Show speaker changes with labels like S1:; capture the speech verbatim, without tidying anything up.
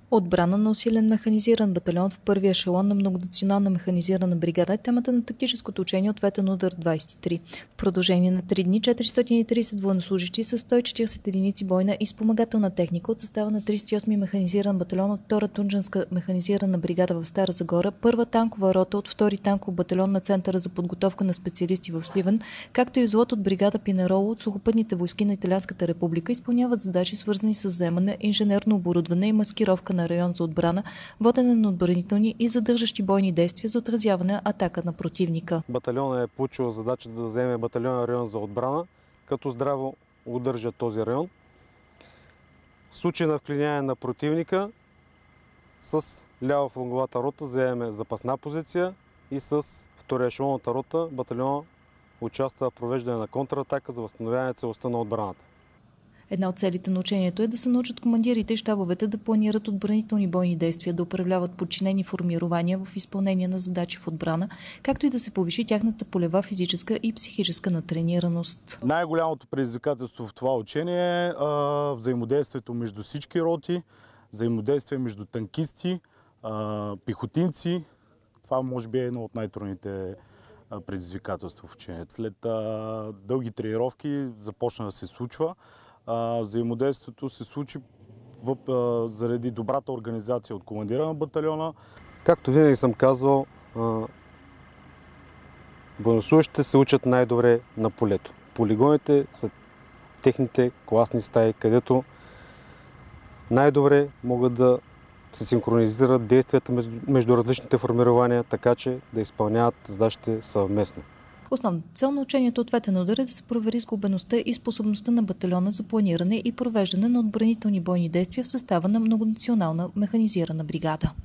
S1: Отбрана на усилен механизиран батальон в първия ешелон на многонационална механизирана бригада е темата на тактическото учение Ответен удар двадесет и три. В продължение на три дни четиристотин и тридесет военнослужащи с сто и четиридесет единици бойна и спомагателна техника от състава на тридесет и осми механизиран батальон от втора Тунджанска механизирана бригада в Стара Загора, първа танкова рота от втори танков батальон на Центъра за подготовка на специалисти в Сливен, както и взвод от бригада Пинароло от сухопътните войски на Италианската република изпълняват задачи, свързани с вземане, инженерно оборудване и маскировка на район за отбрана, водене на отбранителни и задържащи бойни действия за отразяване атака на противника.
S2: Батальонът е получил задача да вземе батальонен район за отбрана, като здраво удържа този район. В случай на вклиняване на противника с лява фланговата рота вземем запасна позиция и с втория ешелонната рота батальона участва в провеждане на контратака за възстановяване целостта на отбраната.
S1: Една от целите на учението е да се научат командирите и щабовете да планират отбранителни бойни действия, да управляват подчинени формирования в изпълнение на задачи в отбрана, както и да се повиши тяхната полева физическа и психическа натренираност.
S3: Най-голямото предизвикателство в това учение е а, взаимодействието между всички роти, взаимодействие между танкисти, а, пехотинци. Това може би е едно от най-трудните предизвикателства в учението. След а, дълги тренировки започна да се случва. А, взаимодействието се случи в, а, заради добрата организация от командира на батальона.
S2: Както винаги съм казвал, военнослужащите се учат най-добре на полето. Полигоните са техните класни стаи, където най-добре могат да се синхронизират действията между, между различните формирования, така че да изпълняват задачите съвместно.
S1: Основната цел на учението Ответен удар е да се провери сглобеността и способността на батальона за планиране и провеждане на отбранителни бойни действия в състава на многонационална механизирана бригада.